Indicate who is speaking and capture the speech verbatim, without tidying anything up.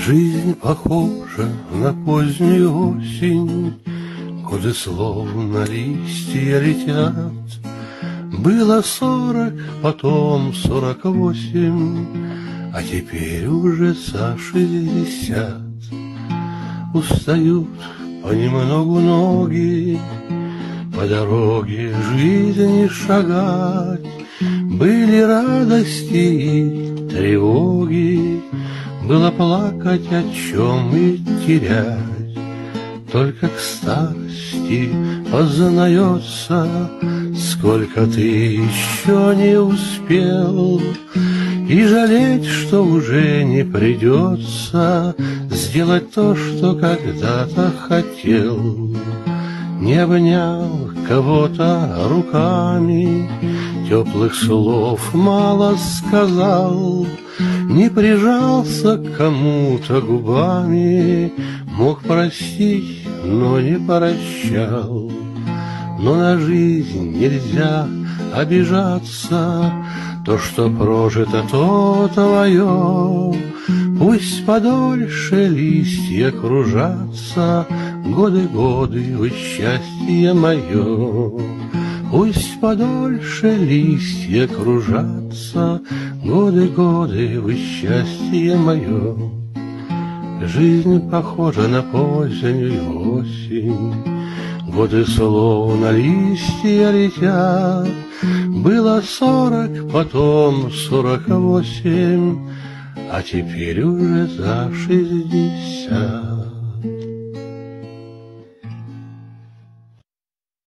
Speaker 1: Жизнь похожа на позднюю осень, годы словно листья летят. Было сорок, потом сорок восемь, а теперь уже за шестьдесят. Устают понемногу ноги, по дороге жизни шагать. Были радости и тревоги, было плакать о чем и терять. Только к старости познается, сколько ты еще не успел, и жалеть, что уже не придется сделать то, что когда-то хотел. Не обнял кого-то руками, теплых слов мало сказал, не прижался к кому-то губами, мог простить, но не прощал. Но на жизнь нельзя обижаться, то, что прожито, то твое. Пусть подольше листья кружатся, годы, годы, вы счастье мое. Пусть подольше листья кружатся, годы, годы, вы счастье мое. Жизнь похожа на позднюю осень, годы словно листья летят. Было сорок, потом сорок восемь, а теперь уже за шестьдесят.